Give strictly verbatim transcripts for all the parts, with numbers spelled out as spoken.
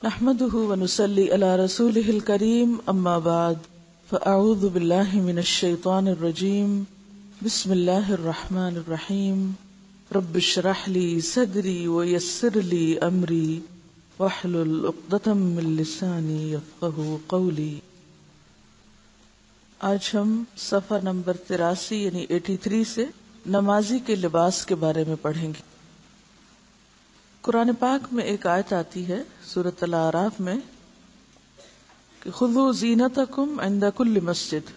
نحمده ونصلي على رسوله الكريم اما بعد فاعوذ بالله من الشيطان الرجيم بسم الله الرحمن الرحيم رب اشرح لي صدري ويسر لي امري واحلل عقدة من لساني يفقهوا قولي۔ آج ہم صفحہ نمبر تراسی یعنی تراسی سے نمازی کے لباس کے بارے میں پڑھیں گے۔ قرآن پاک میں ایک آیت آتی ہے سورۃ الاعراف میں کہ خذوا زینتکم عند کل مسجد،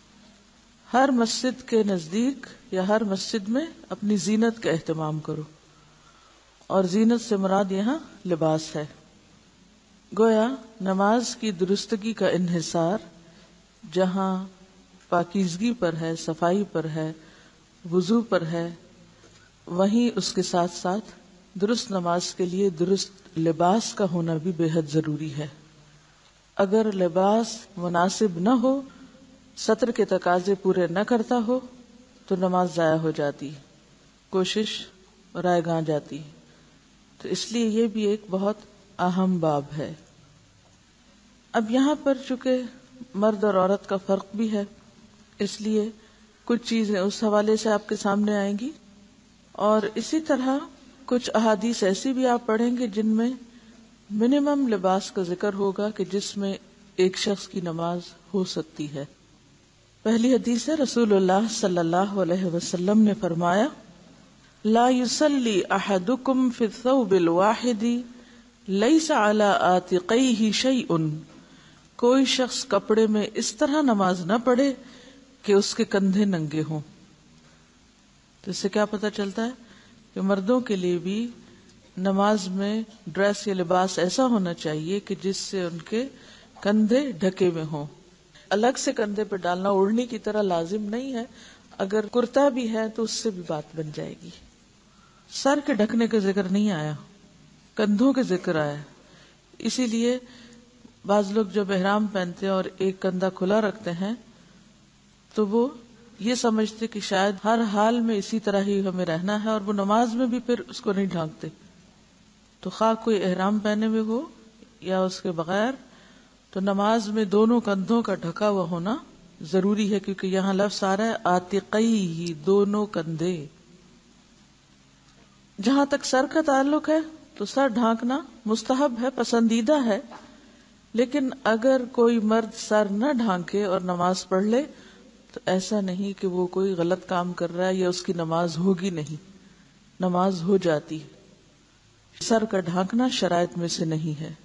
ہر مسجد کے نزدیک یا ہر مسجد میں اپنی زینت کا اہتمام کرو، اور زینت سے مراد یہاں لباس ہے۔ گویا نماز کی درستگی کا انحصار جہاں پاکیزگی پر ہے، صفائی پر ہے، وضو پر ہے، وہیں اس کے ساتھ ساتھ درست نماز کے لیے درست لباس کا ہونا بھی بے حد ضروری ہے۔ اگر لباس مناسب نہ ہو، سطر کے تقاضے پورے نہ کرتا ہو تو نماز ضائع ہو جاتی، کوشش رائے گاں جاتی۔ تو اس لیے یہ بھی ایک بہت اہم باب ہے۔ اب یہاں پر چونکہ مرد اور عورت کا فرق بھی ہے، اس لیے کچھ چیزیں اس حوالے سے آپ کے سامنے آئیں گی، اور اسی طرح کچھ احادیث ایسی بھی آپ پڑھیں گے جن میں منیمم لباس کا ذکر ہوگا کہ جس میں ایک شخص کی نماز ہو سکتی ہے۔ پہلی حدیث ہے، رسول اللہ صلی اللہ علیہ وسلم نے فرمایا، لا يصلي احدكم في الثوب الواحد ليس على عاتقيه شيء، کوئی شخص کپڑے میں اس طرح نماز نہ پڑھے کہ اس کے کندھے ننگے ہوں۔ تو اس سے کیا پتہ چلتا ہے کہ مردوں کے لیے بھی نماز میں ڈریس یا لباس ایسا ہونا چاہیے کہ جس سے ان کے کندھے ڈھکے ہوئے ہوں۔ الگ سے کندھے پہ ڈالنا اوڑھنی کی طرح لازم نہیں ہے، اگر کرتا بھی ہے تو اس سے بھی بات بن جائے گی۔ سر کے ڈھکنے کا ذکر نہیں آیا، کندھوں کے ذکر آیا۔ اسی لیے بعض لوگ جب احرام پہنتے ہیں اور ایک کندھا کھلا رکھتے ہیں تو وہ یہ سمجھتے کہ شاید ہر حال میں اسی طرح ہی ہمیں رہنا ہے، اور وہ نماز میں بھی پھر اس کو نہیں ڈھانکتے۔ تو خواہ کوئی احرام پہنے ہوئے ہو یا اس کے بغیر، تو نماز میں دونوں کندھوں کا ڈھکا ہوا ہونا ضروری ہے، کیونکہ یہاں لفظ آ رہا ہے عاتقیہ، دونوں کندھے۔ جہاں تک سر کا تعلق ہے تو سر ڈھانکنا مستحب ہے، پسندیدہ ہے، لیکن اگر کوئی مرد سر نہ ڈھانکے اور نماز پڑھ لے تو ایسا نہیں کہ وہ کوئی غلط کام کر رہا ہے یا اس کی نماز ہوگی نہیں، نماز ہو جاتی۔ سر کا ڈھانکنا شرائط میں سے نہیں ہے۔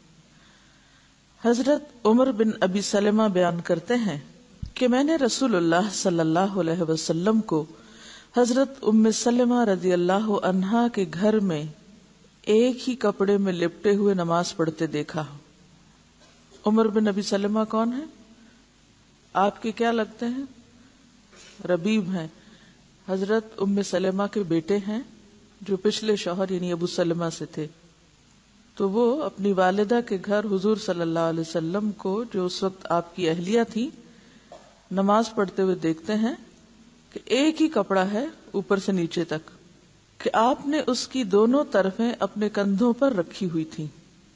حضرت عمر بن ابی سلمہ بیان کرتے ہیں کہ میں نے رسول اللہ صلی اللہ علیہ وسلم کو حضرت ام سلمہ رضی اللہ عنہا کے گھر میں ایک ہی کپڑے میں لپٹے ہوئے نماز پڑھتے دیکھا۔ عمر بن ابی سلمہ کون ہے؟ آپ کے کیا لگتے ہیں؟ ربیب ہیں، حضرت ام سلمہ کے بیٹے ہیں جو پچھلے شوہر یعنی ابو سلمہ سے تھے۔ تو وہ اپنی والدہ کے گھر حضور صلی اللہ علیہ وسلم کو، جو اس وقت آپ کی اہلیہ تھی، نماز پڑھتے ہوئے دیکھتے ہیں کہ ایک ہی کپڑا ہے اوپر سے نیچے تک، کہ آپ نے اس کی دونوں طرفیں اپنے کندھوں پر رکھی ہوئی تھی۔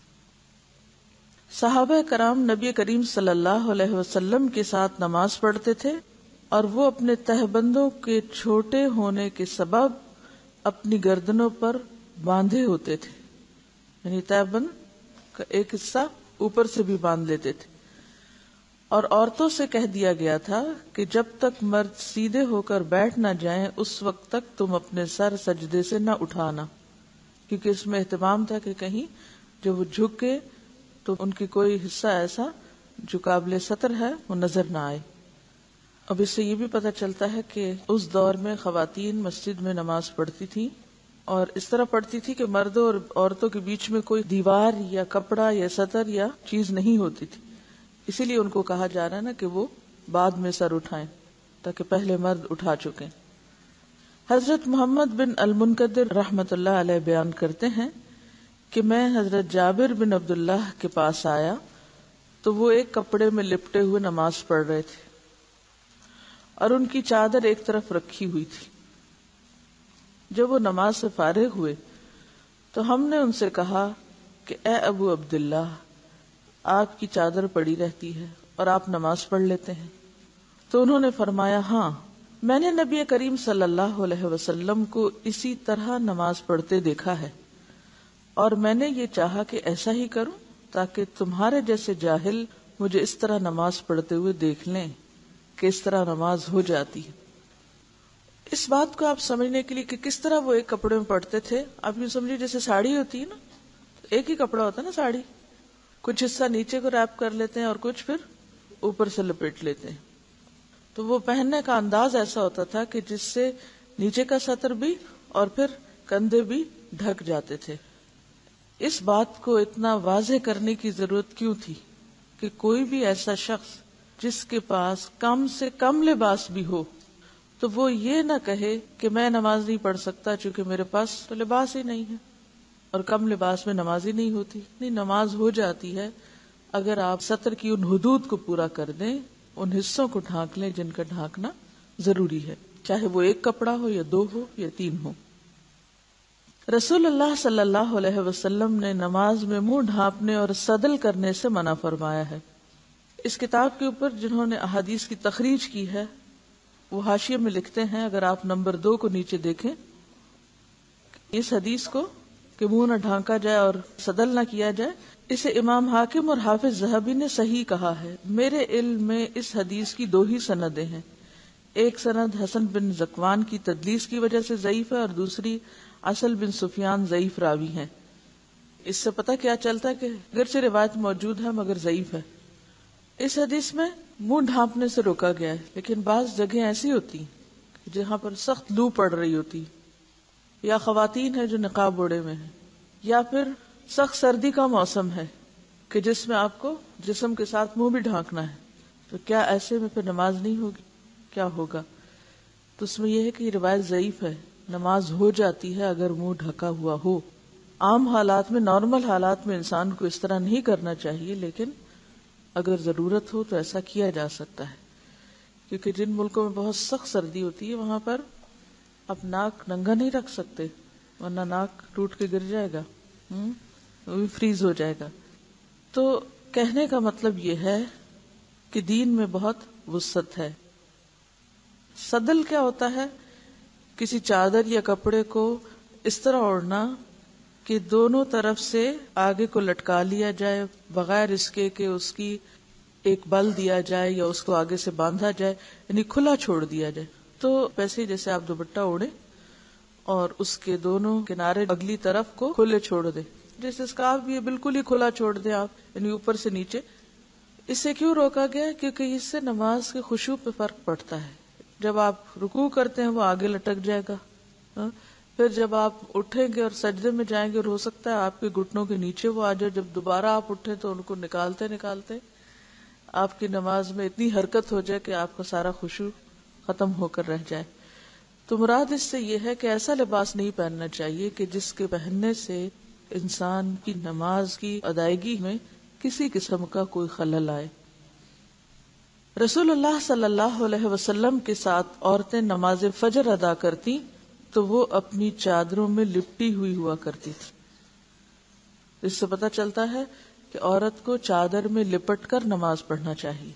صحابہ کرام نبی کریم صلی اللہ علیہ وسلم کے ساتھ نماز پڑھتے تھے، اور وہ اپنے تہبندوں کے چھوٹے ہونے کے سبب اپنی گردنوں پر باندھے ہوتے تھے، یعنی تہبند کا ایک حصہ اوپر سے بھی باندھ لیتے تھے۔ اور عورتوں سے کہہ دیا گیا تھا کہ جب تک مرد سیدھے ہو کر بیٹھ نہ جائیں اس وقت تک تم اپنے سر سجدے سے نہ اٹھانا، کیونکہ اس میں اہتمام تھا کہ کہیں جب وہ جھکے تو ان کی کوئی حصہ ایسا جو قابل ستر ہے وہ نظر نہ آئے۔ اب اس سے یہ بھی پتہ چلتا ہے کہ اس دور میں خواتین مسجد میں نماز پڑھتی تھی، اور اس طرح پڑھتی تھی کہ مردوں اور عورتوں کے بیچ میں کوئی دیوار یا کپڑا یا ستر یا چیز نہیں ہوتی تھی۔ اسی لیے ان کو کہا جا رہا ہے نا کہ وہ بعد میں سر اٹھائیں، تاکہ پہلے مرد اٹھا چکیں۔ حضرت محمد بن المنکدر رحمت اللہ علیہ بیان کرتے ہیں کہ میں حضرت جابر بن عبداللہ کے پاس آیا تو وہ ایک کپڑے میں لپٹے ہوئے نماز پڑھ رہے تھے، اور ان کی چادر ایک طرف رکھی ہوئی تھی۔ جب وہ نماز سے فارغ ہوئے تو ہم نے ان سے کہا کہ اے ابو عبداللہ، آپ کی چادر پڑی رہتی ہے اور آپ نماز پڑھ لیتے ہیں؟ تو انہوں نے فرمایا ہاں، میں نے نبی کریم صلی اللہ علیہ وسلم کو اسی طرح نماز پڑھتے دیکھا ہے، اور میں نے یہ چاہا کہ ایسا ہی کروں تاکہ تمہارے جیسے جاہل مجھے اس طرح نماز پڑھتے ہوئے دیکھ لیں کہ اس طرح نماز ہو جاتی ہے۔ اس بات کو آپ سمجھنے کے لیے کہ کس طرح وہ ایک کپڑے میں پڑھتے تھے، آپ یوں سمجھیے جیسے ساڑی ہوتی ہے نا، ایک ہی کپڑا ہوتا ہے نا ساڑی، کچھ حصہ نیچے کو ریپ کر لیتے ہیں اور کچھ پھر اوپر سے لپیٹ لیتے ہیں، تو وہ پہننے کا انداز ایسا ہوتا تھا کہ جس سے نیچے کا سطر بھی اور پھر کندھے بھی ڈھک جاتے تھے۔ اس بات کو اتنا واضح کرنے کی ضرورت کیوں تھی کہ کوئی بھی ایسا شخص جس کے پاس کم سے کم لباس بھی ہو تو وہ یہ نہ کہے کہ میں نماز نہیں پڑھ سکتا چونکہ میرے پاس تو لباس ہی نہیں ہے، اور کم لباس میں نماز ہی نہیں ہوتی۔ نہیں، نماز ہو جاتی ہے اگر آپ سطر کی ان حدود کو پورا کر دیں، ان حصوں کو ڈھانک لیں جن کا ڈھانکنا ضروری ہے، چاہے وہ ایک کپڑا ہو یا دو ہو یا تین ہو۔ رسول اللہ صلی اللہ علیہ وسلم نے نماز میں منہ ڈھانپنے اور صدل کرنے سے منع فرمایا ہے۔ اس کتاب کے اوپر جنہوں نے احادیث کی تخریج کی ہے وہ حاشیے میں لکھتے ہیں، اگر آپ نمبر دو کو نیچے دیکھیں، اس حدیث کو کہ منہ نہ ڈھانکا جائے اور صدل نہ کیا جائے، اسے امام حاکم اور حافظ ذہبی نے صحیح کہا ہے۔ میرے علم میں اس حدیث کی دو ہی سندیں ہیں، ایک سند حسن بن ذکوان کی تدلیس کی وجہ سے ضعیف ہے اور دوسری اصل بن سفیان ضعیف راوی ہیں۔ اس سے پتہ کیا چلتا ہے کہ اگرچہ روایت موجود ہے مگر ضعیف ہے۔ اس حدیث میں منہ ڈھانپنے سے روکا گیا ہے، لیکن بعض جگہیں ایسی ہوتی ہیں جہاں پر سخت لو پڑ رہی ہوتی، یا خواتین ہیں جو نقاب اوڑے میں ہیں، یا پھر سخت سردی کا موسم ہے کہ جس میں آپ کو جسم کے ساتھ منہ بھی ڈھانکنا ہے، تو کیا ایسے میں پھر نماز نہیں ہوگی؟ کیا ہوگا؟ تو اس میں یہ ہے کہ یہ روایت ضعیف ہے، نماز ہو جاتی ہے اگر منہ ڈھکا ہوا ہو۔ عام حالات میں، نارمل حالات میں انسان کو اس طرح نہیں کرنا چاہیے، لیکن اگر ضرورت ہو تو ایسا کیا جا سکتا ہے، کیونکہ جن ملکوں میں بہت سخت سردی ہوتی ہے وہاں پر آپ ناک ننگا نہیں رکھ سکتے، ورنہ ناک ٹوٹ کے گر جائے گا، ہم وہ بھی فریز ہو جائے گا۔ تو کہنے کا مطلب یہ ہے کہ دین میں بہت وسعت ہے۔ صدل کیا ہوتا ہے؟ کسی چادر یا کپڑے کو اس طرح اوڑھنا کہ دونوں طرف سے آگے کو لٹکا لیا جائے بغیر اس کے کہ اس کی ایک بل دیا جائے یا اس کو آگے سے باندھا جائے، یعنی کھلا چھوڑ دیا جائے۔ تو ویسے جیسے آپ دوپٹہ اوڑھے اور اس کے دونوں کنارے اگلی طرف کو کھلے چھوڑ دیں، جیسے اسکارف بھی ہے بالکل ہی کھلا چھوڑ دیں آپ، یعنی اوپر سے نیچے۔ اس سے کیوں روکا گیا؟ کیونکہ اس سے نماز کے خشوع پہ فرق پڑتا ہے۔ جب آپ رکوع کرتے ہیں وہ آگے لٹک جائے گا، پھر جب آپ اٹھیں گے اور سجدے میں جائیں گے اور ہو سکتا ہے آپ کے گھٹنوں کے نیچے وہ آ جائے، جب دوبارہ آپ اٹھیں تو ان کو نکالتے نکالتے آپ کی نماز میں اتنی حرکت ہو جائے کہ آپ کا سارا خشوع ختم ہو کر رہ جائے۔ تو مراد اس سے یہ ہے کہ ایسا لباس نہیں پہننا چاہیے کہ جس کے پہننے سے انسان کی نماز کی ادائیگی میں کسی قسم کا کوئی خلل آئے۔ رسول اللہ صلی اللہ علیہ وسلم کے ساتھ عورتیں نماز فجر ادا کرتی تو وہ اپنی چادروں میں لپٹی ہوئی ہوا کرتی تھی۔ اس سے پتہ چلتا ہے کہ عورت کو چادر میں لپٹ کر نماز پڑھنا چاہیے۔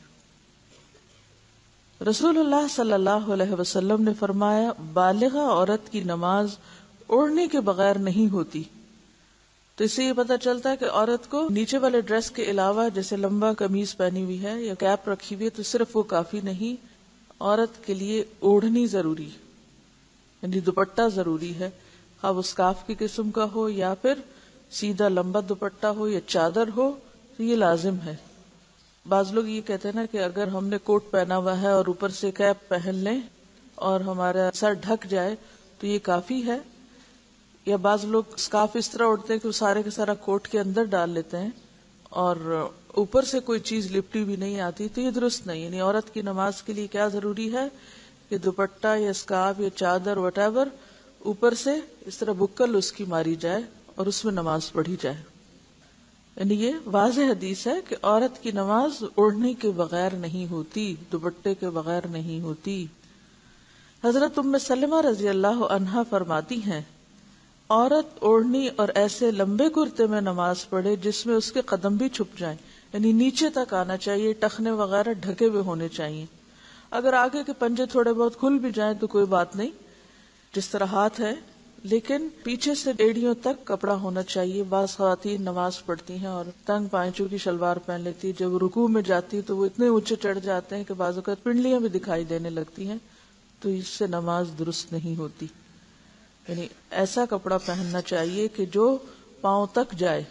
رسول اللہ صلی اللہ علیہ وسلم نے فرمایا، بالغہ عورت کی نماز اوڑھنے کے بغیر نہیں ہوتی۔ تو اس سے یہ پتہ چلتا ہے کہ عورت کو نیچے والے ڈریس کے علاوہ جیسے لمبا قمیض پہنی ہوئی ہے یا کیپ رکھی ہوئی ہے تو صرف وہ کافی نہیں، عورت کے لیے اوڑھنی ضروری، یعنی دوپٹہ ضروری ہے، خواہ وہ اسکارف کی قسم کا ہو یا پھر سیدھا لمبا دوپٹہ ہو یا چادر ہو، تو یہ لازم ہے۔ بعض لوگ یہ کہتے ہیں نا کہ اگر ہم نے کوٹ پہنا ہوا ہے اور اوپر سے کیپ پہن لیں اور ہمارا سر ڈھک جائے تو یہ کافی ہے، یا بعض لوگ اسکارف اس طرح اڑتے ہیں کہ وہ سارے کا سارا کوٹ کے اندر ڈال لیتے ہیں اور اوپر سے کوئی چیز لپٹی بھی نہیں آتی، تو یہ درست نہیں۔ یعنی عورت کی نماز کے لیے کیا ضروری ہے کہ دوپٹہ یا اسکارف یا چادر وٹ ایور اوپر سے اس طرح بکل اس کی ماری جائے اور اس میں نماز پڑھی جائے۔ یعنی یہ واضح حدیث ہے کہ عورت کی نماز اوڑھنے کے بغیر نہیں ہوتی، دوپٹے کے بغیر نہیں ہوتی۔ حضرت ام سلمہ رضی اللہ عنہا فرماتی ہیں، عورت اوڑھنی اور ایسے لمبے کرتے میں نماز پڑھے جس میں اس کے قدم بھی چھپ جائیں، یعنی نیچے تک آنا چاہیے، ٹخنے وغیرہ ڈھکے ہوئے ہونے چاہیے. اگر آگے کے پنجے تھوڑے بہت کھل بھی جائیں تو کوئی بات نہیں، جس طرح ہاتھ ہے، لیکن پیچھے سے ایڑیوں تک کپڑا ہونا چاہیے. بعض خواتین نماز پڑھتی ہیں اور تنگ پائچوں کی شلوار پہن لیتی ہے، جب رکوع میں جاتی ہے تو وہ اتنے اونچے چڑھ جاتے ہیں کہ بعض اوقات پنڈلیاں بھی دکھائی دینے لگتی ہیں، تو اس سے نماز درست نہیں ہوتی. یعنی ایسا کپڑا پہننا چاہیے کہ جو پاؤں تک جائے.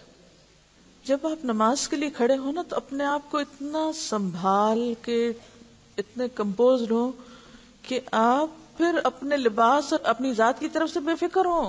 جب آپ نماز کے لیے کھڑے ہو نا تو اپنے آپ کو اتنا سنبھال کے اتنے کمپوزڈ ہو کہ آپ پھر اپنے لباس اور اپنی ذات کی طرف سے بے فکر ہو.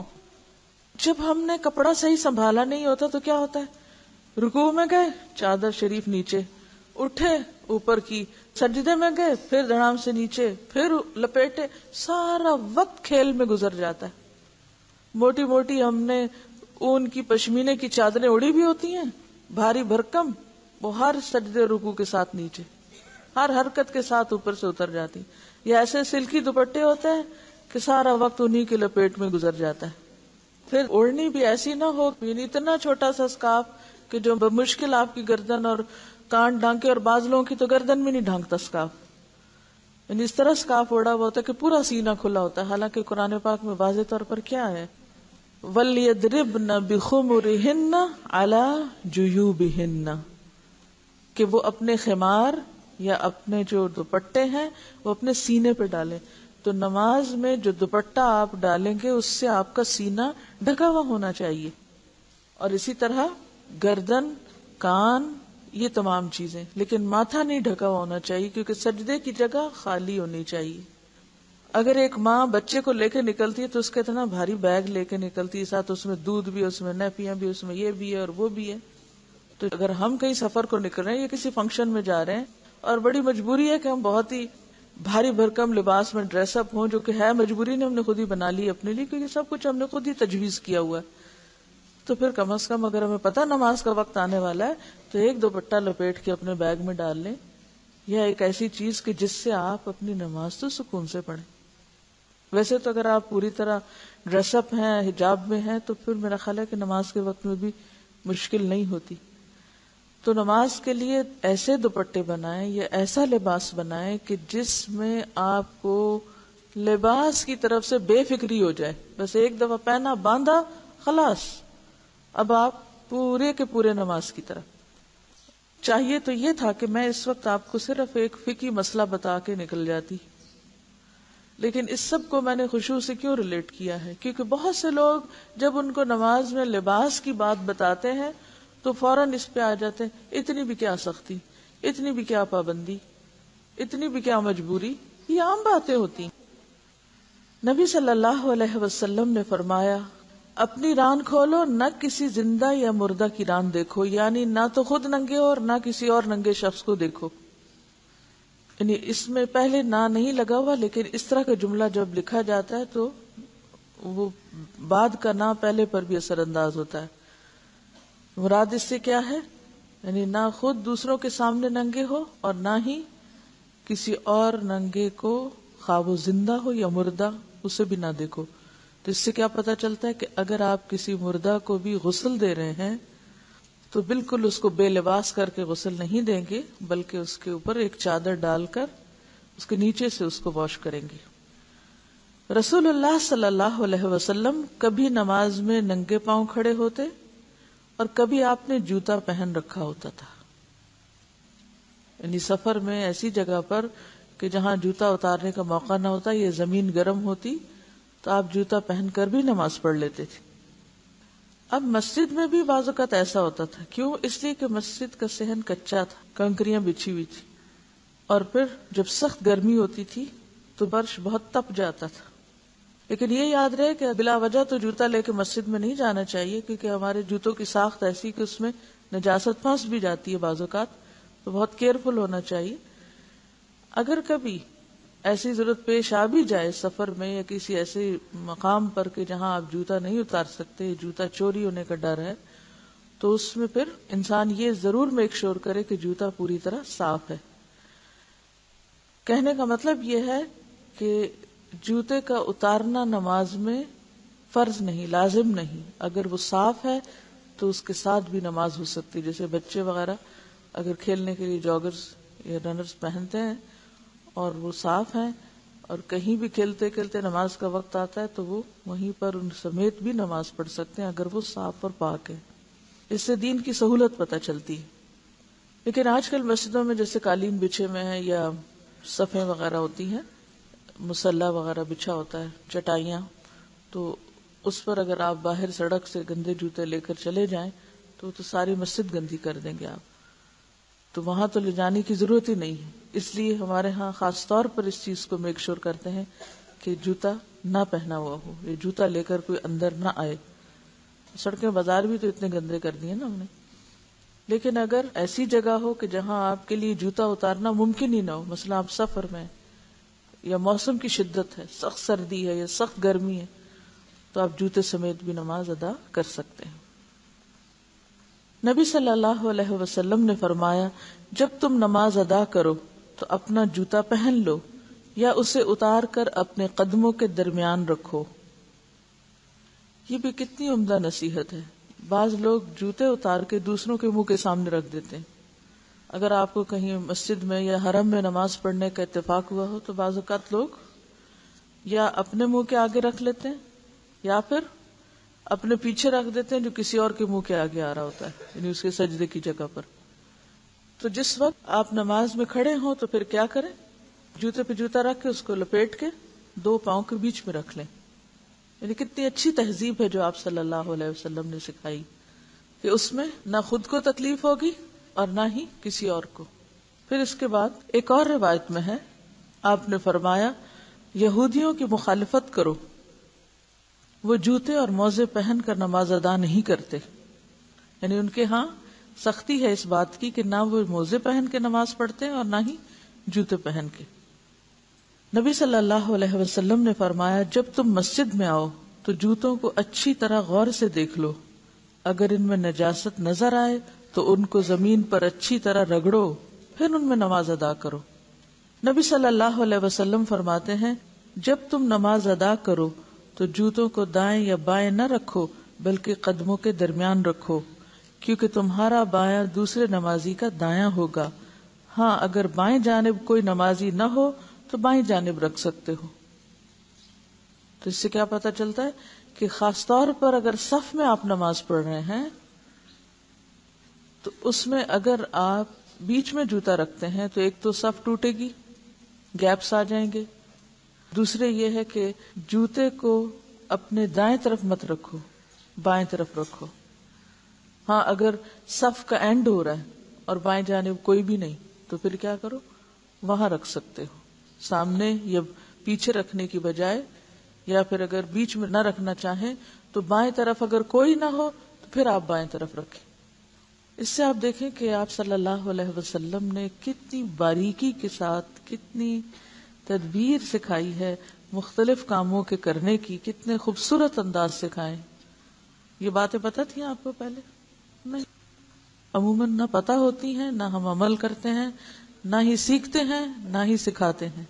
جب ہم نے کپڑا صحیح سنبھالا نہیں ہوتا تو کیا ہوتا ہے، رکوع میں گئے چادر شریف نیچے، اٹھے اوپر کی، سجدے میں گئے پھر دھڑام سے نیچے، پھر لپیٹے، سارا وقت کھیل میں گزر جاتا ہے. موٹی موٹی ہم نے اون کی پشمینے کی چادریں اڑی بھی ہوتی ہیں، بھاری بھرکم، وہ ہر سجدے رکوع کے ساتھ نیچے، ہر حرکت کے ساتھ اوپر سے اتر جاتی. یا ایسے سلکی دوپٹے ہوتے ہیں کہ سارا وقت انہی کے لپیٹ میں گزر جاتا ہے. پھر اوڑھنی بھی ایسی نہ ہو، یعنی اتنا چھوٹا سا اسکارف کہ جو بمشکل آپ کی گردن اور کان ڈھانکے، اور بعض لوگوں کی تو گردن میں نہیں ڈھانکتا اسکارف، یعنی اس طرح اسکارف اوڑا ہوا ہوتا ہے کہ پورا سینہ کھلا ہوتا ہے. حالانکہ قرآن پاک میں واضح طور پر کیا ہے، وَلْيَضْرِبْنَ بِخُمُرِهِنَّ عَلَى جُيُوبِهِنَّ، کہ وہ اپنے خمار یا اپنے جو دوپٹے ہیں وہ اپنے سینے پہ ڈالیں. تو نماز میں جو دوپٹہ آپ ڈالیں گے اس سے آپ کا سینہ ڈھکا ہوا ہونا چاہیے، اور اسی طرح گردن، کان، یہ تمام چیزیں، لیکن ماتھا نہیں ڈھکا ہوا ہونا چاہیے کیونکہ سجدے کی جگہ خالی ہونی چاہیے. اگر ایک ماں بچے کو لے کے نکلتی ہے تو اس کا اتنا بھاری بیگ لے کے نکلتی ہے، ساتھ اس میں دودھ بھی، اس میں نیپیاں بھی، اس میں یہ بھی ہے اور وہ بھی ہے. تو اگر ہم کہیں سفر کو نکل رہے ہیں یا کسی فنکشن میں جا رہے ہیں اور بڑی مجبوری ہے کہ ہم بہت ہی بھاری بھرکم لباس میں ڈریس اپ ہوں، جو کہ ہے مجبوری نے ہم نے خود ہی بنا لی اپنے لیے، کیونکہ سب کچھ ہم نے خود ہی تجویز کیا ہوا ہے، تو پھر کم از کم اگر ہمیں پتہ نماز کا وقت آنے والا ہے تو ایک دوپٹہ لپیٹ کے اپنے بیگ میں ڈال لیں، یا ایک ایسی چیز کہ جس سے آپ اپنی نماز تو سکون سے پڑھیں. ویسے تو اگر آپ پوری طرح ڈریس اپ ہیں، حجاب میں ہیں، تو پھر میرا خیال ہے کہ نماز کے وقت میں بھی مشکل نہیں ہوتی. تو نماز کے لیے ایسے دوپٹے بنائیں یا ایسا لباس بنائیں کہ جس میں آپ کو لباس کی طرف سے بے فکری ہو جائے، بس ایک دفعہ پہنا، باندھا، خلاص، اب آپ پورے کے پورے نماز کی طرف. چاہیے تو یہ تھا کہ میں اس وقت آپ کو صرف ایک فقہی مسئلہ بتا کے نکل جاتی، لیکن اس سب کو میں نے خشوع سے کیوں ریلیٹ کیا ہے، کیونکہ بہت سے لوگ جب ان کو نماز میں لباس کی بات بتاتے ہیں تو فوراً اس پہ آ جاتے ہیں، اتنی بھی کیا سختی، اتنی بھی کیا پابندی، اتنی بھی کیا مجبوری، یہ عام باتیں ہوتی. نبی صلی اللہ علیہ وسلم نے فرمایا، اپنی ران کھولو، نہ کسی زندہ یا مردہ کی ران دیکھو، یعنی نہ تو خود ننگے ہو اور نہ کسی اور ننگے شخص کو دیکھو. یعنی اس میں پہلے نہ نہیں لگا ہوا، لیکن اس طرح کا جملہ جب لکھا جاتا ہے تو وہ بعد کا نہ پہلے پر بھی اثر انداز ہوتا ہے. مراد اس سے کیا ہے، یعنی نہ خود دوسروں کے سامنے ننگے ہو اور نہ ہی کسی اور ننگے کو، خواہ وہ زندہ ہو یا مردہ، اسے بھی نہ دیکھو. تو اس سے کیا پتا چلتا ہے کہ اگر آپ کسی مردہ کو بھی غسل دے رہے ہیں تو بالکل اس کو بے لباس کر کے غسل نہیں دیں گے، بلکہ اس کے اوپر ایک چادر ڈال کر اس کے نیچے سے اس کو واش کریں گے. رسول اللہ صلی اللہ علیہ وسلم کبھی نماز میں ننگے پاؤں کھڑے ہوتے اور کبھی آپ نے جوتا پہن رکھا ہوتا تھا. یعنی سفر میں ایسی جگہ پر کہ جہاں جوتا اتارنے کا موقع نہ ہوتا، یہ زمین گرم ہوتی، تو آپ جوتا پہن کر بھی نماز پڑھ لیتے تھے. اب مسجد میں بھی بعض اوقات ایسا ہوتا تھا، کیوں؟ اس لیے کہ مسجد کا صحن کچا تھا، کنکریاں بچھی ہوئی تھی، اور پھر جب سخت گرمی ہوتی تھی تو فرش بہت تپ جاتا تھا. لیکن یہ یاد رہے کہ بلا وجہ تو جوتا لے کے مسجد میں نہیں جانا چاہیے، کیونکہ ہمارے جوتوں کی ساخت ایسی کہ اس میں نجاست پھنس بھی جاتی ہے بعض اوقات، تو بہت کیئرفل ہونا چاہیے. اگر کبھی ایسی ضرورت پیش آ بھی جائے سفر میں یا کسی ایسے مقام پر کہ جہاں آپ جوتا نہیں اتار سکتے، جوتا چوری ہونے کا ڈر ہے، تو اس میں پھر انسان یہ ضرور میک شور کرے کہ جوتا پوری طرح صاف ہے. کہنے کا مطلب یہ ہے کہ جوتے کا اتارنا نماز میں فرض نہیں، لازم نہیں. اگر وہ صاف ہے تو اس کے ساتھ بھی نماز ہو سکتی. جیسے بچے وغیرہ اگر کھیلنے کے لیے جاگرز یا رنرز پہنتے ہیں اور وہ صاف ہیں اور کہیں بھی کھیلتے کھیلتے نماز کا وقت آتا ہے تو وہ وہیں پر ان سمیت بھی نماز پڑھ سکتے ہیں اگر وہ صاف اور پاک ہے. اس سے دین کی سہولت پتہ چلتی ہے. لیکن آج کل مسجدوں میں جیسے قالین بچھے میں ہیں یا صفیں وغیرہ ہوتی ہیں، مصلی وغیرہ بچھا ہوتا ہے، چٹائیاں، تو اس پر اگر آپ باہر سڑک سے گندے جوتے لے کر چلے جائیں تو تو ساری مسجد گندی کر دیں گے آپ. تو وہاں تو لے جانے کی ضرورت ہی نہیں ہے. اس لیے ہمارے ہاں خاص طور پر اس چیز کو میک شور کرتے ہیں کہ جوتا نہ پہنا ہوا ہو، یہ جوتا لے کر کوئی اندر نہ آئے. سڑکیں بازار بھی تو اتنے گندے کر دیے نا ہم نے. لیکن اگر ایسی جگہ ہو کہ جہاں آپ کے لیے جوتا اتارنا ممکن ہی نہ ہو، مثلا آپ سفر میں یا موسم کی شدت ہے، سخت سردی ہے یا سخت گرمی ہے، تو آپ جوتے سمیت بھی نماز ادا کر سکتے ہیں. نبی صلی اللہ علیہ وسلم نے فرمایا، جب تم نماز ادا کرو تو اپنا جوتا پہن لو یا اسے اتار کر اپنے قدموں کے درمیان رکھو. یہ بھی کتنی عمدہ نصیحت ہے. بعض لوگ جوتے اتار کے دوسروں کے منہ کے سامنے رکھ دیتے ہیں. اگر آپ کو کہیں مسجد میں یا حرم میں نماز پڑھنے کا اتفاق ہوا ہو تو بعض اوقات لوگ یا اپنے منہ کے آگے رکھ لیتے ہیں یا پھر اپنے پیچھے رکھ دیتے ہیں جو کسی اور کے منہ کے آگے آ رہا ہوتا ہے، یعنی اس کے سجدے کی جگہ پر. تو جس وقت آپ نماز میں کھڑے ہوں تو پھر کیا کریں؟ جوتے پہ جوتا رکھ کے اس کو لپیٹ کے دو پاؤں کے بیچ میں رکھ لیں. یعنی کتنی اچھی تہذیب ہے جو آپ صلی اللہ علیہ وسلم نے سکھائی کہ اس میں نہ خود کو تکلیف ہوگی اور نہ ہی کسی اور کو. پھر اس کے بعد ایک اور روایت میں ہے، آپ نے فرمایا، یہودیوں کی مخالفت کرو، وہ جوتے اور موزے پہن کر نماز ادا نہیں کرتے. یعنی ان کے ہاں سختی ہے اس بات کی کہ نہ وہ موزے پہن کے نماز پڑھتے ہیں اور نہ ہی جوتے پہن کے. نبی صلی اللہ علیہ وسلم نے فرمایا، جب تم مسجد میں آؤ تو جوتوں کو اچھی طرح غور سے دیکھ لو، اگر ان میں نجاست نظر آئے تو ان کو زمین پر اچھی طرح رگڑو، پھر ان میں نماز ادا کرو. نبی صلی اللہ علیہ وسلم فرماتے ہیں، جب تم نماز ادا کرو تو جوتوں کو دائیں یا بائیں نہ رکھو بلکہ قدموں کے درمیان رکھو، کیونکہ تمہارا بایاں دوسرے نمازی کا دایاں ہوگا. ہاں اگر بائیں جانب کوئی نمازی نہ ہو تو بائیں جانب رکھ سکتے ہو. تو اس سے کیا پتہ چلتا ہے کہ خاص طور پر اگر صف میں آپ نماز پڑھ رہے ہیں تو اس میں اگر آپ بیچ میں جوتا رکھتے ہیں تو ایک تو صف ٹوٹے گی، گیپس آ جائیں گے. دوسرے یہ ہے کہ جوتے کو اپنے دائیں طرف مت رکھو، بائیں طرف رکھو. ہاں اگر صف کا اینڈ ہو رہا ہے اور بائیں جانب کوئی بھی نہیں تو پھر کیا کرو، وہاں رکھ سکتے ہو، سامنے یا پیچھے رکھنے کی بجائے. یا پھر اگر بیچ میں نہ رکھنا چاہیں تو بائیں طرف اگر کوئی نہ ہو تو پھر آپ بائیں طرف رکھیں. اس سے آپ دیکھیں کہ آپ صلی اللہ علیہ وسلم نے کتنی باریکی کے ساتھ کتنی تدبیر سکھائی ہے مختلف کاموں کے کرنے کی، کتنے خوبصورت انداز سکھائے. یہ باتیں پتہ تھیں آپ کو پہلے؟ نہیں، عموماً نہ پتہ ہوتی ہیں، نہ ہم عمل کرتے ہیں، نہ ہی سیکھتے ہیں، نہ ہی سکھاتے ہیں.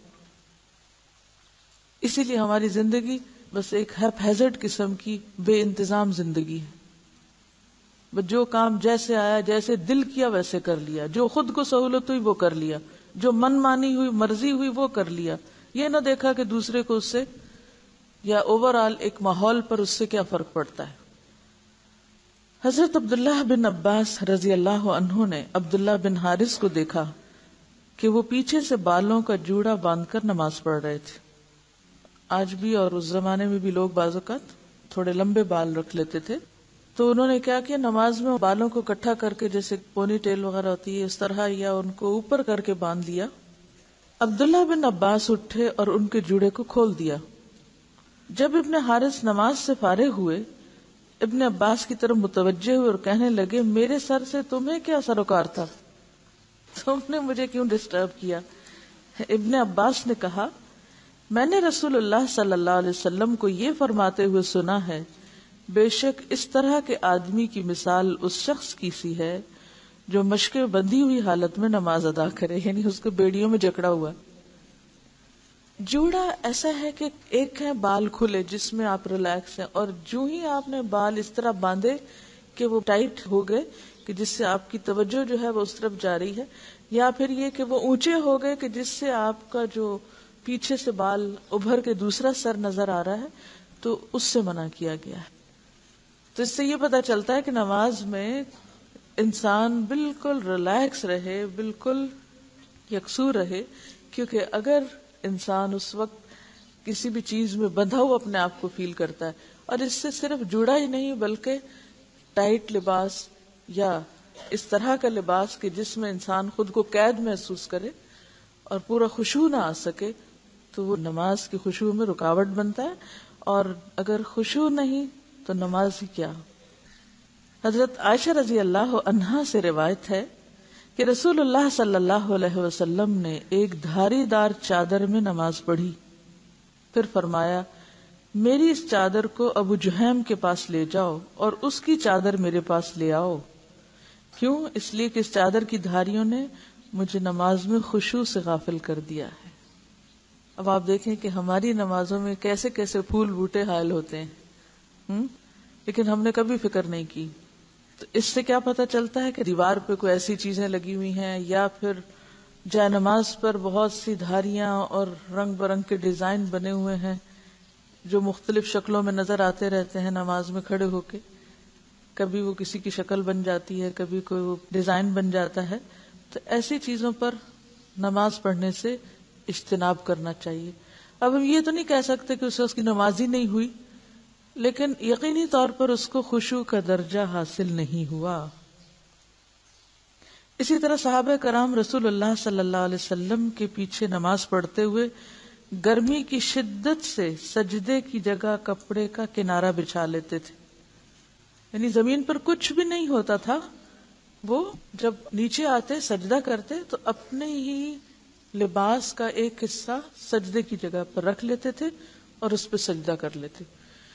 اسی لیے ہماری زندگی بس ایک ہیپ ہیزرڈ قسم کی بے انتظام زندگی ہے. بس جو کام جیسے آیا، جیسے دل کیا ویسے کر لیا، جو خود کو سہولت ہوئی وہ کر لیا، جو من مانی ہوئی، مرضی ہوئی وہ کر لیا. یہ نہ دیکھا کہ دوسرے کو اس سے یا اوور آل ایک ماحول پر اس سے کیا فرق پڑتا ہے. حضرت عبداللہ بن عباس رضی اللہ عنہ نے عبداللہ بن حارث کو دیکھا کہ وہ پیچھے سے بالوں کا جوڑا باندھ کر نماز پڑھ رہے تھے. آج بھی اور اس زمانے میں بھی لوگ بعض اوقات تھوڑے لمبے بال رکھ لیتے تھے. تو انہوں نے کیا کیا، نماز میں بالوں کو اکٹھا کر کے جیسے پونی ٹیل وغیرہ ہوتی ہے اس طرح، یا ان کو اوپر کر کے باندھ دیا. عبداللہ بن عباس اٹھے اور ان کے جوڑے کو کھول دیا. جب ابن حارث نماز سے فارغ ہوئے، ابن عباس کی طرف متوجہ ہوئے اور کہنے لگے، میرے سر سے تمہیں کیا سروکار تھا، تم نے مجھے کیوں ڈسٹرب کیا؟ ابن عباس نے کہا، میں نے رسول اللہ صلی اللہ علیہ وسلم کو یہ فرماتے ہوئے سنا ہے، بے شک اس طرح کے آدمی کی مثال اس شخص کی سی ہے جو مشقیں بندھی ہوئی حالت میں نماز ادا کرے، یعنی اس کو بیڑیوں میں جکڑا ہوا. جوڑا ایسا ہے کہ ایک ہے بال کھلے جس میں آپ ریلیکس ہیں، اور جو ہی آپ نے بال اس طرح باندھے کہ وہ ٹائٹ ہو گئے کہ جس سے آپ کی توجہ جو ہے وہ اس طرف جا رہی ہے، یا پھر یہ کہ وہ اونچے ہو گئے کہ جس سے آپ کا جو پیچھے سے بال ابھر کے دوسرا سر نظر آ رہا ہے، تو اس سے منع کیا گیا ہے۔ تو اس سے یہ پتہ چلتا ہے کہ نماز میں انسان بالکل ریلیکس رہے، بالکل یکسو رہے، کیونکہ اگر انسان اس وقت کسی بھی چیز میں بندھا ہوا اپنے آپ کو فیل کرتا ہے، اور اس سے صرف جڑا ہی نہیں بلکہ ٹائٹ لباس یا اس طرح کا لباس کہ جس میں انسان خود کو قید محسوس کرے اور پورا خشوع نہ آ سکے، تو وہ نماز کی خشوع میں رکاوٹ بنتا ہے، اور اگر خشوع نہیں تو نماز ہی کیا۔ حضرت عائشہ رضی اللہ عنہا سے روایت ہے کہ رسول اللہ صلی اللہ علیہ وسلم نے ایک دھاری دار چادر میں نماز پڑھی، پھر فرمایا میری اس چادر کو ابو جہیم کے پاس لے جاؤ اور اس کی چادر میرے پاس لے آؤ۔ کیوں؟ اس لیے کہ اس چادر کی دھاریوں نے مجھے نماز میں خشوع سے غافل کر دیا ہے۔ اب آپ دیکھیں کہ ہماری نمازوں میں کیسے کیسے پھول بوٹے حائل ہوتے ہیں، ہم؟ لیکن ہم نے کبھی فکر نہیں کی۔ تو اس سے کیا پتہ چلتا ہے کہ دیوار پہ کوئی ایسی چیزیں لگی ہوئی ہیں، یا پھر جائے نماز پر بہت سی دھاریاں اور رنگ برنگ کے ڈیزائن بنے ہوئے ہیں جو مختلف شکلوں میں نظر آتے رہتے ہیں نماز میں کھڑے ہو کے، کبھی وہ کسی کی شکل بن جاتی ہے، کبھی کوئی وہ ڈیزائن بن جاتا ہے۔ تو ایسی چیزوں پر نماز پڑھنے سے اجتناب کرنا چاہیے۔ اب ہم یہ تو نہیں کہہ سکتے کہ اسے اس کی نماز ہی نہیں ہوئی، لیکن یقینی طور پر اس کو خشوع کا درجہ حاصل نہیں ہوا۔ اسی طرح صحابہ کرام رسول اللہ صلی اللہ علیہ وسلم کے پیچھے نماز پڑھتے ہوئے گرمی کی شدت سے سجدے کی جگہ کپڑے کا کنارہ بچھا لیتے تھے، یعنی زمین پر کچھ بھی نہیں ہوتا تھا، وہ جب نیچے آتے سجدہ کرتے تو اپنے ہی لباس کا ایک حصہ سجدے کی جگہ پر رکھ لیتے تھے اور اس پہ سجدہ کر لیتے۔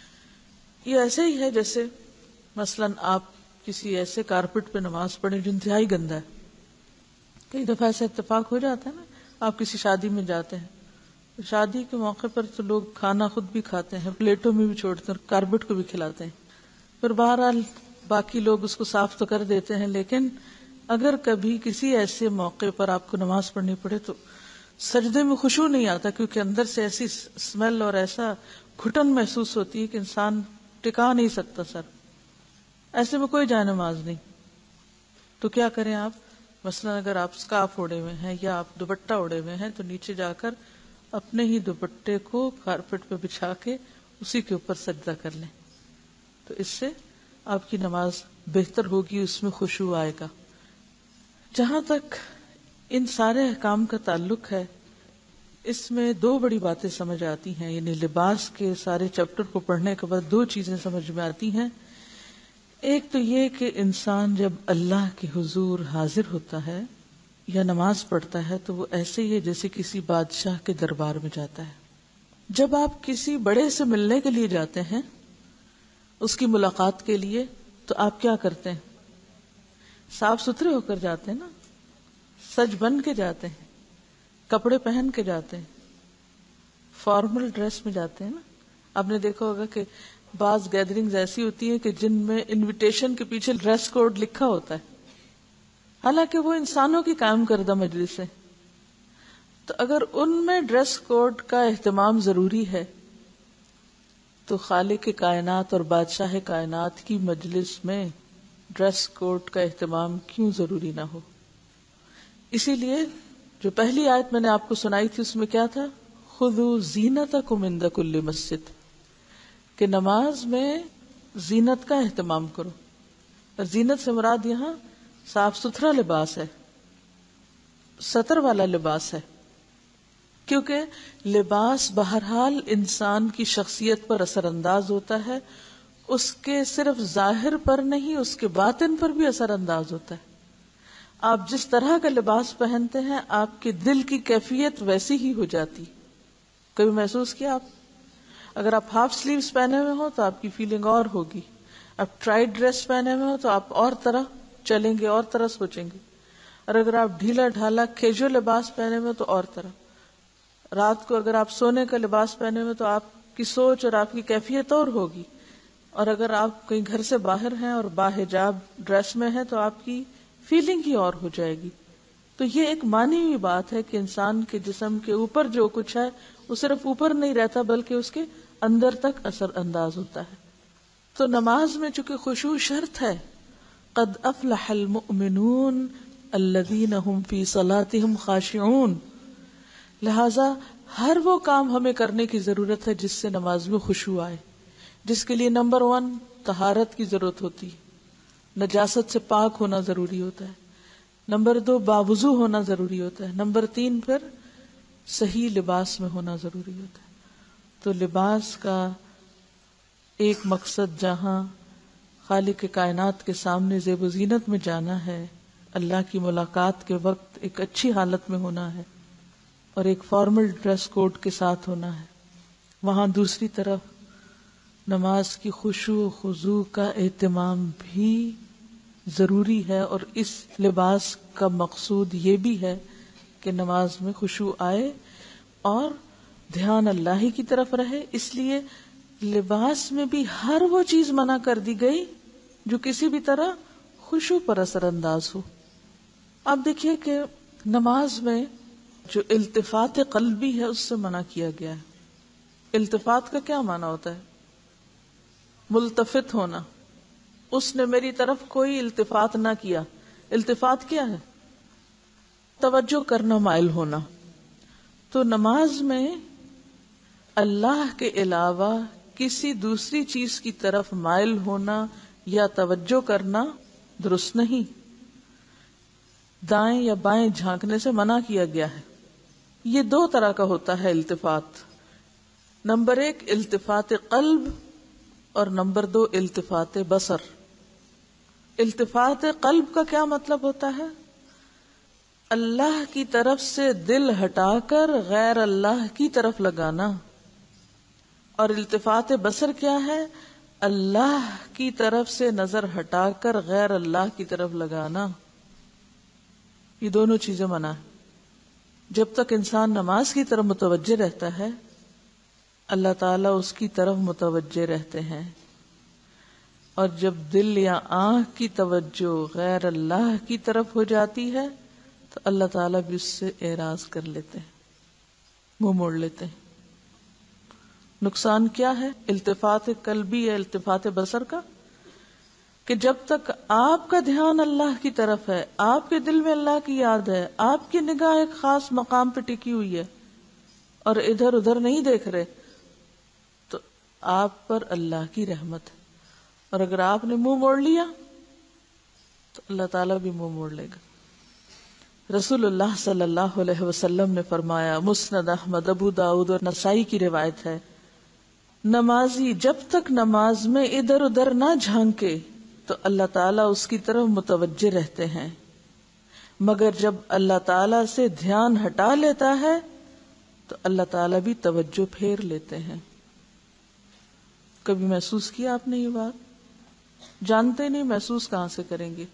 یہ ایسے ہی ہے جیسے مثلاً آپ کسی ایسے کارپٹ پہ نماز پڑھیں جو انتہائی گندا ہے۔ کئی دفعہ ایسا اتفاق ہو جاتا ہے نا، آپ کسی شادی میں جاتے ہیں، شادی کے موقع پر تو لوگ کھانا خود بھی کھاتے ہیں، پلیٹوں میں بھی چھوڑتے ہیں، کارپٹ کو بھی کھلاتے ہیں، پھر بہرحال باقی لوگ اس کو صاف تو کر دیتے ہیں، لیکن اگر کبھی کسی ایسے موقع پر آپ کو نماز پڑھنی پڑے تو سجدے میں خشوع نہیں آتا، کیونکہ اندر سے ایسی اسمیل اور ایسا گھٹن محسوس ہوتی ہے کہ انسان ٹکا نہیں سکتا سر، ایسے میں کوئی جائے نماز نہیں۔ تو کیا کریں آپ؟ مثلا اگر آپ اسکارف اوڑے ہوئے ہیں یا آپ دوپٹہ اوڑے ہوئے ہیں تو نیچے جا کر اپنے ہی دوپٹے کو کارپٹ پہ بچھا کے اسی کے اوپر سجدہ کر لیں، تو اس سے آپ کی نماز بہتر ہوگی، اس میں خشوع آئے گا۔ جہاں تک ان سارے احکام کا تعلق ہے، اس میں دو بڑی باتیں سمجھ آتی ہیں، یعنی لباس کے سارے چیپٹر کو پڑھنے کے بعد دو چیزیں سمجھ میں آتی ہیں۔ ایک تو یہ کہ انسان جب اللہ کے حضور حاضر ہوتا ہے یا نماز پڑھتا ہے تو وہ ایسے ہی ہے جیسے کسی بادشاہ کے دربار میں جاتا ہے۔ جب آپ کسی بڑے سے ملنے کے لیے جاتے ہیں، اس کی ملاقات کے لیے، تو آپ کیا کرتے ہیں؟ صاف ستھرے ہو کر جاتے ہیں نا، سج بن کے جاتے ہیں، کپڑے پہن کے جاتے ہیں، فارمل ڈریس میں جاتے ہیں نا۔ آپ نے دیکھا ہوگا کہ بعض گیدرنگز ایسی ہوتی ہیں کہ جن میں انویٹیشن کے پیچھے ڈریس کوڈ لکھا ہوتا ہے، حالانکہ وہ انسانوں کی قائم کردہ مجلس ہے۔ تو اگر ان میں ڈریس کوڈ کا اہتمام ضروری ہے تو خالق کائنات اور بادشاہ کائنات کی مجلس میں ڈریس کوڈ کا اہتمام کیوں ضروری نہ ہو؟ اسی لیے جو پہلی آیت میں نے آپ کو سنائی تھی اس میں کیا تھا؟ خذوا زینتکم عند کل مسجد، کہ نماز میں زینت کا اہتمام کرو، اور زینت سے مراد یہاں صاف ستھرا لباس ہے، ستر والا لباس ہے، کیونکہ لباس بہرحال انسان کی شخصیت پر اثر انداز ہوتا ہے، اس کے صرف ظاہر پر نہیں اس کے باطن پر بھی اثر انداز ہوتا ہے۔ آپ جس طرح کا لباس پہنتے ہیں آپ کے دل کی کیفیت ویسی ہی ہو جاتی۔ کبھی محسوس کیا آپ؟ اگر آپ ہاف سلیوز پہنے ہوئے ہو تو آپ کی فیلنگ اور ہوگی، آپ ٹائٹ ڈریس پہنے ہوئے ہو تو آپ اور طرح چلیں گے، اور طرح سوچیں گے، اور اگر آپ ڈھیلا ڈھالا کیجول لباس پہنے ہوئے تو اور طرح۔ رات کو اگر آپ سونے کا لباس پہنے ہوئے تو آپ کی سوچ اور آپ کی کیفیت اور ہوگی، اور اگر آپ کہیں گھر سے باہر ہیں اور باحجاب ڈریس میں ہیں تو آپ کی فیلنگ ہی اور ہو جائے گی. تو یہ ایک مانی ہوئی بات ہے کہ انسان کے جسم کے اوپر جو کچھ ہے وہ صرف اوپر نہیں رہتا بلکہ اس کے اندر تک اثر انداز ہوتا ہے. تو نماز میں چونکہ خشوع شرط ہے، قد افلح المؤمنون الذین هم فی صلاتهم خاشعون، لہذا ہر وہ کام ہمیں کرنے کی ضرورت ہے جس سے نماز میں خشوع آئے، جس کے لیے نمبر ون طہارت کی ضرورت ہوتی ہے، نجاست سے پاک ہونا ضروری ہوتا ہے، نمبر دو باوضو ہونا ضروری ہوتا ہے، نمبر تین پھر صحیح لباس میں ہونا ضروری ہوتا ہے. تو لباس کا ایک مقصد جہاں خالق کائنات کے سامنے زیب و زینت میں جانا ہے، اللہ کی ملاقات کے وقت ایک اچھی حالت میں ہونا ہے اور ایک فارمل ڈریس کوڈ کے ساتھ ہونا ہے، وہاں دوسری طرف نماز کی خشوع و خضوع کا اہتمام بھی ضروری ہے. اور اس لباس کا مقصود یہ بھی ہے کہ نماز میں خشوع آئے اور دھیان اللہ ہی کی طرف رہے. اس لیے لباس میں بھی ہر وہ چیز منع کر دی گئی جو کسی بھی طرح خشوع پر اثر انداز ہو. آپ دیکھیے کہ نماز میں جو التفات قلبی ہے اس سے منع کیا گیا ہے. التفات کا کیا معنی ہوتا ہے؟ ملتفت ہونا. اس نے میری طرف کوئی التفات نہ کیا. التفات کیا ہے؟ توجہ کرنا، مائل ہونا. تو نماز میں اللہ کے علاوہ کسی دوسری چیز کی طرف مائل ہونا یا توجہ کرنا درست نہیں. دائیں یا بائیں جھانکنے سے منع کیا گیا ہے. یہ دو طرح کا ہوتا ہے التفات. نمبر ایک التفات قلب اور نمبر دو التفات بصر. التفات قلب کا کیا مطلب ہوتا ہے؟ اللہ کی طرف سے دل ہٹا کر غیر اللہ کی طرف لگانا. اور التفات بصر کیا ہے؟ اللہ کی طرف سے نظر ہٹا کر غیر اللہ کی طرف لگانا. یہ دونوں چیزیں منع ہے. جب تک انسان نماز کی طرف متوجہ رہتا ہے اللہ تعالیٰ اس کی طرف متوجہ رہتے ہیں، اور جب دل یا آنکھ کی توجہ غیر اللہ کی طرف ہو جاتی ہے تو اللہ تعالیٰ بھی اس سے اعراض کر لیتے ہیں، منہ موڑ لیتے ہیں. نقصان کیا ہے التفات قلبی یا التفات بصر کا؟ کہ جب تک آپ کا دھیان اللہ کی طرف ہے، آپ کے دل میں اللہ کی یاد ہے، آپ کی نگاہ ایک خاص مقام پہ ٹکی ہوئی ہے اور ادھر ادھر نہیں دیکھ رہے، تو آپ پر اللہ کی رحمت ہے. اور اگر آپ نے منہ موڑ لیا تو اللہ تعالیٰ بھی منہ موڑ لے گا. رسول اللہ صلی اللہ علیہ وسلم نے فرمایا، مسند احمد، ابو داؤد اور نسائی کی روایت ہے، نمازی جب تک نماز میں ادھر ادھر نہ جھانکے تو اللہ تعالیٰ اس کی طرف متوجہ رہتے ہیں، مگر جب اللہ تعالیٰ سے دھیان ہٹا لیتا ہے تو اللہ تعالیٰ بھی توجہ پھیر لیتے ہیں. کبھی محسوس کیا آپ نے یہ بات؟ جانتے نہیں، محسوس کہاں سے کریں گے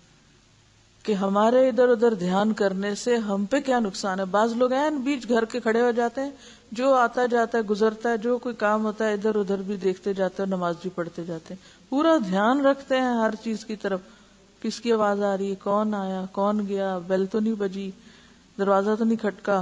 کہ ہمارے ادھر ادھر دھیان کرنے سے ہم پہ کیا نقصان ہے. بعض لوگ ہیں بیچ گھر کے کھڑے ہو جاتے ہیں، جو آتا جاتا ہے گزرتا ہے، جو کوئی کام ہوتا ہے ادھر ادھر بھی دیکھتے جاتے ہیں، نماز بھی پڑھتے جاتے ہیں، پورا دھیان رکھتے ہیں ہر چیز کی طرف. کس کی آواز آ رہی ہے، کون آیا، کون گیا، بیل تو نہیں بجی، دروازہ تو نہیں کھٹکا.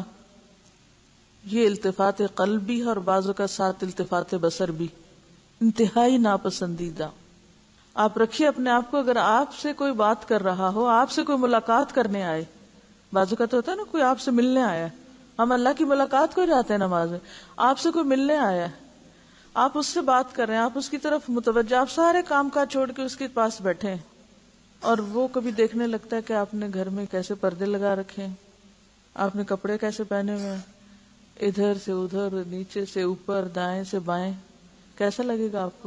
یہ التفات قلبی ہے اور بعضوں کا ساتھ التفات بصر بھی انتہائی ناپسندیدہ. آپ رکھیے اپنے آپ کو، اگر آپ سے کوئی بات کر رہا ہو، آپ سے کوئی ملاقات کرنے آئے، بعضوں کا تو ہوتا ہے نا کوئی آپ سے ملنے آیا ہے، ہم اللہ کی ملاقات کو جاتے ہیں نماز میں، آپ سے کوئی ملنے آیا ہے، آپ اس سے بات کر رہے ہیں، آپ اس کی طرف متوجہ، آپ سارے کام کاج چھوڑ کے اس کے پاس بیٹھے ہیں، اور وہ کبھی دیکھنے لگتا ہے کہ آپ نے گھر میں کیسے پردے لگا رکھے ہیں، آپ نے کپڑے کیسے پہنے ہوئے ہیں، ادھر سے ادھر، نیچے سے اوپر، دائیں سے بائیں. کیسا لگے گا آپ کو؟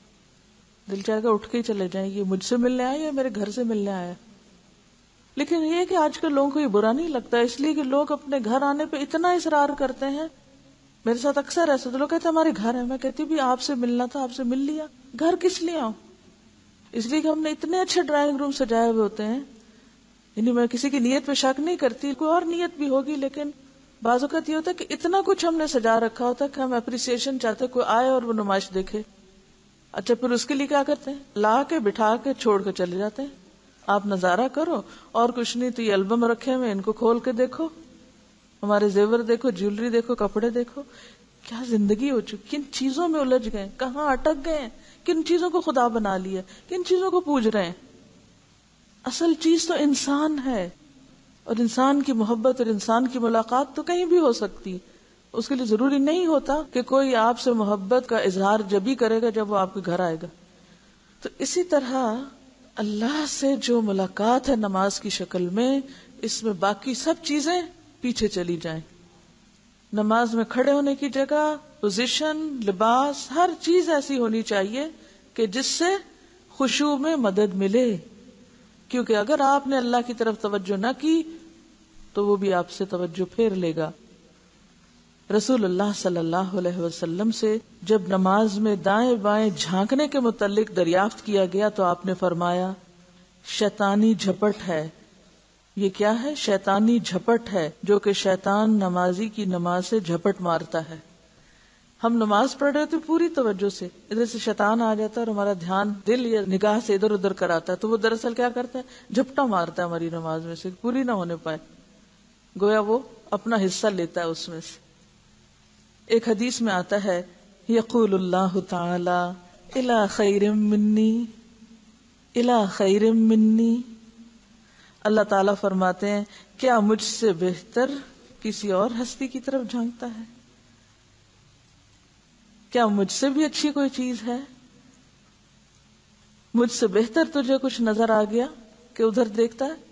دل چاہے گا اٹھ کے ہی چلے جائیں، یہ مجھ سے ملنے آیا یا میرے گھر سے ملنے آیا. لیکن یہ کہ آج کل لوگوں کو یہ برا نہیں لگتا، اس لیے کہ لوگ اپنے گھر آنے پہ اتنا اصرار کرتے ہیں. میرے ساتھ اکثر ایسا تو لوگ کہتے ہیں ہمارے گھر ہے، میں کہتی بھی آپ سے ملنا تھا، آپ سے مل لیا. گھر کس لیے آؤں؟ اس لیے کہ ہم نے اتنے اچھے ڈرائنگ روم سجائے ہوئے ہوتے ہیں. یعنی میں کسی کی نیت پہ شک نہیں کرتی، کوئی اور نیت بھی ہوگی، لیکن بعض اوقات یہ ہوتا ہے کہ اتنا کچھ ہم نے سجا رکھا ہوتا ہے کہ ہم اپریسیشن چاہتے کوئی آئے اور وہ نمائش دیکھے. اچھا پھر اس کے لیے کیا کرتے ہیں؟ لا کے بٹھا کے چھوڑ کے چلے جاتے ہیں. آپ نظارہ کرو اور کچھ نہیں تو یہ البم رکھے ہوئے ان کو کھول کے دیکھو، ہمارے زیور دیکھو، جیولری دیکھو، کپڑے دیکھو. کیا زندگی ہو چکی، کن چیزوں میں الجھ گئے، کہاں اٹک گئے، کن چیزوں کو خدا بنا لیا، کن چیزوں کو پوج رہے ہیں. اصل چیز تو انسان ہے، اور انسان کی محبت اور انسان کی ملاقات تو کہیں بھی ہو سکتی. اس کے لیے ضروری نہیں ہوتا کہ کوئی آپ سے محبت کا اظہار جبھی کرے گا جب وہ آپ کے گھر آئے گا. تو اسی طرح اللہ سے جو ملاقات ہے نماز کی شکل میں، اس میں باقی سب چیزیں پیچھے چلی جائیں. نماز میں کھڑے ہونے کی جگہ، پوزیشن، لباس، ہر چیز ایسی ہونی چاہیے کہ جس سے خشوع میں مدد ملے. کیونکہ اگر آپ نے اللہ کی طرف توجہ نہ کی تو وہ بھی آپ سے توجہ پھیر لے گا. رسول اللہ صلی اللہ علیہ وسلم سے جب نماز میں دائیں بائیں جھانکنے کے متعلق دریافت کیا گیا تو آپ نے فرمایا شیطانی جھپٹ ہے. یہ کیا ہے؟ شیطانی جھپٹ ہے، جو کہ شیطان نمازی کی نماز سے جھپٹ مارتا ہے. ہم نماز پڑھ رہے ہوتے پوری توجہ سے، ادھر سے شیطان آ جاتا ہے اور ہمارا دھیان دل یا نگاہ سے ادھر ادھر کراتا ہے، تو وہ دراصل کیا کرتا ہے؟ جھپٹا مارتا ہے ہماری نماز میں سے، پوری نہ ہونے پائے، گویا وہ اپنا حصہ لیتا ہے اس میں سے. ایک حدیث میں آتا ہے یقول اللہ تعالی الی خیر منی الی خیر منی، اللہ تعالیٰ فرماتے ہیں کیا مجھ سے بہتر کسی اور ہستی کی طرف جھانکتا ہے؟ کیا مجھ سے بھی اچھی کوئی چیز ہے؟ مجھ سے بہتر تجھے کچھ نظر آ گیا کہ ادھر دیکھتا ہے؟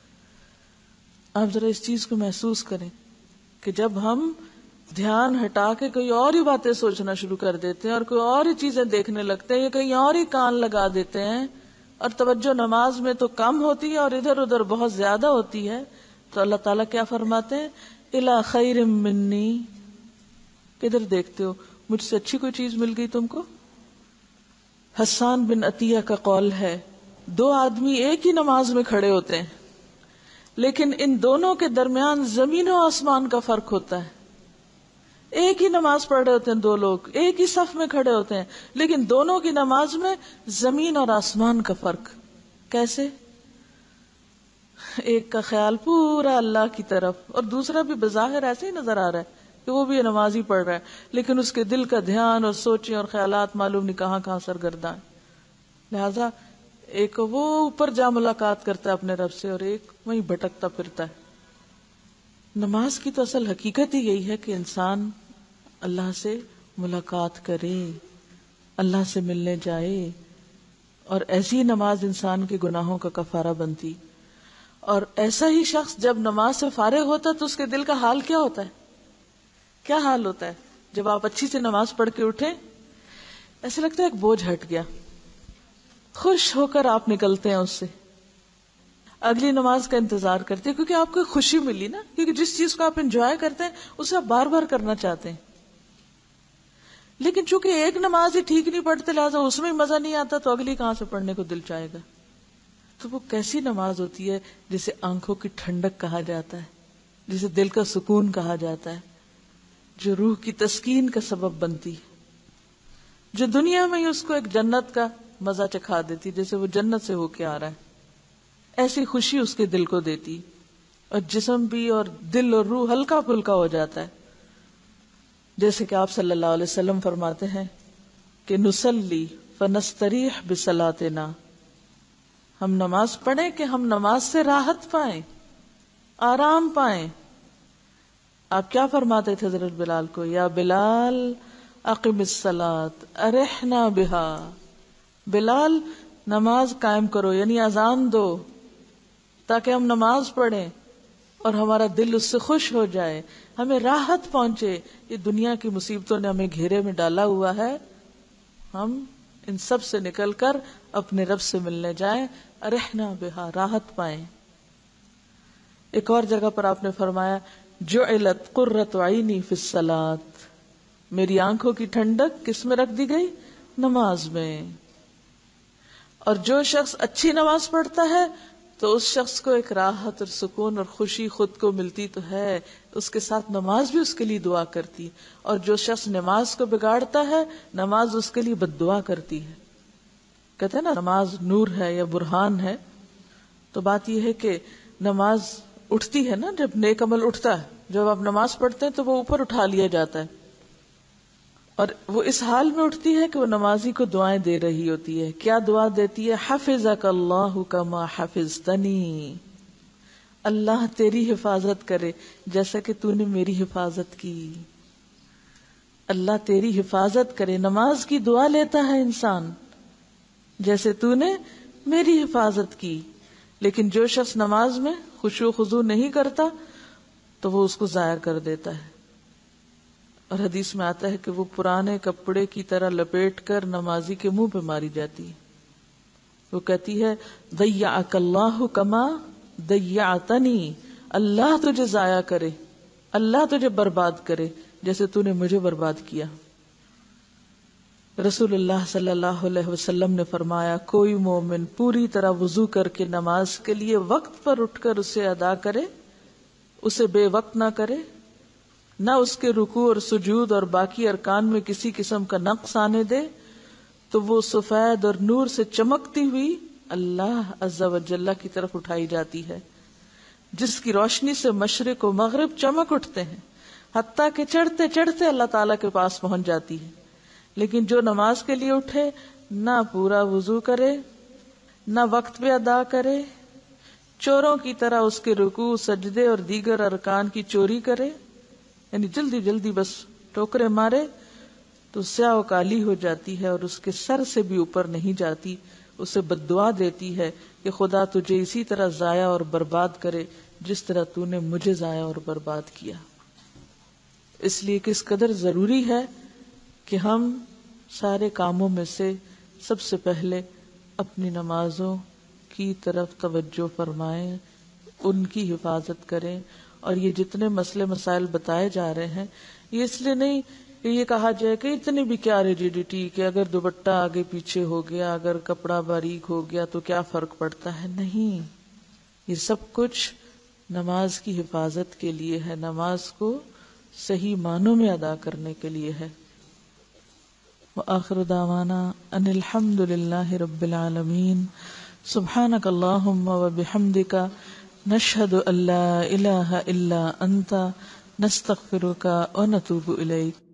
آپ ذرا اس چیز کو محسوس کریں کہ جب ہم دھیان ہٹا کے کوئی اور ہی باتیں سوچنا شروع کر دیتے ہیں اور کوئی اور ہی چیزیں دیکھنے لگتے ہیں یا کہیں اور ہی کان لگا دیتے ہیں اور توجہ نماز میں تو کم ہوتی ہے اور ادھر ادھر بہت زیادہ ہوتی ہے، تو اللہ تعالیٰ کیا فرماتے ہیں؟ الی خیر منی، کدھر دیکھتے ہو؟ مجھ سے اچھی کوئی چیز مل گئی تم کو؟ حسان بن عطیہ کا قول ہے دو آدمی ایک ہی نماز میں کھڑے ہوتے ہیں لیکن ان دونوں کے درمیان زمین و آسمان کا فرق ہوتا ہے. ایک ہی نماز پڑھ رہے ہوتے ہیں دو لوگ، ایک ہی صف میں کھڑے ہوتے ہیں، لیکن دونوں کی نماز میں زمین اور آسمان کا فرق. کیسے؟ ایک کا خیال پورا اللہ کی طرف اور دوسرا بھی بظاہر ایسے ہی نظر آ رہا ہے کہ وہ بھی نماز ہی پڑھ رہا ہے، لیکن اس کے دل کا دھیان اور سوچیں اور خیالات معلوم نہیں کہاں کہاں سرگرداں. لہذا ایک وہ اوپر جا ملاقات کرتا ہے اپنے رب سے اور ایک وہیں بھٹکتا پھرتا ہے. نماز کی تو اصل حقیقت ہی یہی ہے کہ انسان اللہ سے ملاقات کرے، اللہ سے ملنے جائے، اور ایسی نماز انسان کے گناہوں کا کفارہ بنتی. اور ایسا ہی شخص جب نماز سے فارغ ہوتا ہے تو اس کے دل کا حال کیا ہوتا ہے؟ کیا حال ہوتا ہے جب آپ اچھی سے نماز پڑھ کے اٹھیں؟ ایسا لگتا ہے ایک بوجھ ہٹ گیا، خوش ہو کر آپ نکلتے ہیں اس سے، اگلی نماز کا انتظار کرتے ہیں کیونکہ آپ کو خوشی ملی نا، کیونکہ جس چیز کو آپ انجوائے کرتے ہیں اسے آپ بار بار کرنا چاہتے ہیں. لیکن چونکہ ایک نماز ہی ٹھیک نہیں پڑھتے لہٰذا اس میں مزہ نہیں آتا تو اگلی کہاں سے پڑھنے کو دل چاہے گا. تو وہ کیسی نماز ہوتی ہے جسے آنکھوں کی ٹھنڈک کہا جاتا ہے، جسے دل کا سکون کہا جاتا ہے، جو روح کی تسکین کا سبب بنتی، جو دنیا میں ہی اس کو ایک جنت کا مزہ چکھا دیتی، جیسے وہ جنت سے ہو کے آ رہا ہے. ایسی خوشی اس کے دل کو دیتی اور جسم بھی اور دل اور روح ہلکا پھلکا ہو جاتا ہے. جیسے کہ آپ صلی اللہ علیہ وسلم فرماتے ہیں کہ نصلی فنستریح بصلاتنا، ہم نماز پڑھیں کہ ہم نماز سے راحت پائیں، آرام پائیں. آپ کیا فرماتے تھے حضرت بلال کو؟ یا بلال اقم الصلاۃ ارحنا بہا، بلال نماز قائم کرو یعنی اذان دو تاکہ ہم نماز پڑھیں اور ہمارا دل اس سے خوش ہو جائے، ہمیں راحت پہنچے. یہ دنیا کی مصیبتوں نے ہمیں گھیرے میں ڈالا ہوا ہے، ہم ان سب سے نکل کر اپنے رب سے ملنے جائیں، ارحنا بہا، راحت پائیں. ایک اور جگہ پر آپ نے فرمایا جعلت قرۃ عینی فی الصلاۃ، میری آنکھوں کی ٹھنڈک کس میں رکھ دی گئی؟ نماز میں. اور جو شخص اچھی نماز پڑھتا ہے تو اس شخص کو ایک راحت اور سکون اور خوشی خود کو ملتی تو ہے، اس کے ساتھ نماز بھی اس کے لیے دعا کرتی، اور جو شخص نماز کو بگاڑتا ہے نماز اس کے لیے بد دعا کرتی ہے. کہتے ہیں نا نماز نور ہے یا برہان ہے. تو بات یہ ہے کہ نماز اٹھتی ہے نا، جب نیک عمل اٹھتا ہے، جب آپ نماز پڑھتے ہیں تو وہ اوپر اٹھا لیا جاتا ہے، اور وہ اس حال میں اٹھتی ہے کہ وہ نمازی کو دعائیں دے رہی ہوتی ہے. کیا دعا دیتی ہے؟ حفظک اللہ کما حفظتنی، اللہ تیری حفاظت کرے جیسا کہ تو نے میری حفاظت کی. اللہ تیری حفاظت کرے، نماز کی دعا لیتا ہے انسان جیسے تو نے میری حفاظت کی. لیکن جو شخص نماز میں خشوع و خضوع نہیں کرتا تو وہ اس کو ضائع کر دیتا ہے. اور حدیث میں آتا ہے کہ وہ پرانے کپڑے کی طرح لپیٹ کر نمازی کے منہ پہ ماری جاتی ہے. وہ کہتی ہے ضیعک اللہ کما ضیعتنی، اللہ تجھے ضائع کرے، اللہ تجھے برباد کرے جیسے تو نے مجھے برباد کیا. رسول اللہ صلی اللہ علیہ وسلم نے فرمایا کوئی مومن پوری طرح وضو کر کے نماز کے لیے وقت پر اٹھ کر اسے ادا کرے، اسے بے وقت نہ کرے، نہ اس کے رکوع اور سجود اور باقی ارکان میں کسی قسم کا نقص آنے دے، تو وہ سفید اور نور سے چمکتی ہوئی اللہ عز و جل کی طرف اٹھائی جاتی ہے، جس کی روشنی سے مشرق و مغرب چمک اٹھتے ہیں، حتیٰ کہ چڑھتے چڑھتے اللہ تعالیٰ کے پاس پہنچ جاتی ہے. لیکن جو نماز کے لیے اٹھے، نہ پورا وضو کرے، نہ وقت پہ ادا کرے، چوروں کی طرح اس کے رکوع، سجدے اور دیگر ارکان کی چوری کرے، یعنی جلدی جلدی بس ٹوکرے مارے، تو سیاہ و کالی ہو جاتی ہے اور اس کے سر سے بھی اوپر نہیں جاتی. اسے بد دعا دیتی ہے کہ خدا تجھے اسی طرح ضائع اور برباد کرے جس طرح تو نے مجھے ضائع اور برباد کیا. اس لیے کس قدر ضروری ہے کہ ہم سارے کاموں میں سے سب سے پہلے اپنی نمازوں کی طرف توجہ فرمائیں، ان کی حفاظت کریں. اور یہ جتنے مسئلے مسائل بتائے جا رہے ہیں، یہ اس لیے نہیں کہ یہ کہا جائے کہ اتنی بھی کیا ریجیڈیٹی کہ اگر دوپٹہ آگے پیچھے ہو گیا، اگر کپڑا باریک ہو گیا تو کیا فرق پڑتا ہے. نہیں، یہ سب کچھ نماز کی حفاظت کے لیے ہے، نماز کو صحیح معنوں میں ادا کرنے کے لیے ہے. وآخر دعوانا ان الحمد للہ رب العالمین. سبحانک اللہم وبحمدک، نشہد ان لا الہ الا انت، نستغفرک ونتوب الیک.